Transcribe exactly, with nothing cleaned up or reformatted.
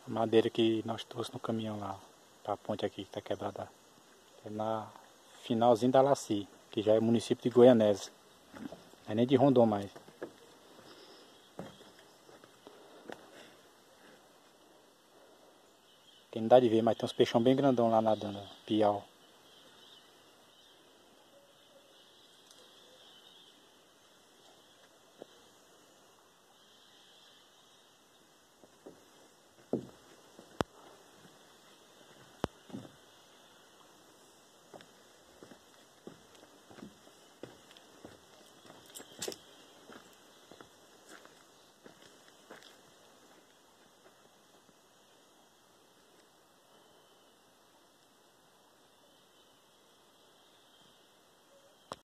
A madeira que nós trouxemos no caminhão lá, para a ponte aqui que está quebrada. É na finalzinho da Laci, que já é município de Goianésia. Não é nem de Rondon mais. Aqui não dá de ver, mas tem uns peixão bem grandão lá nadando, piau.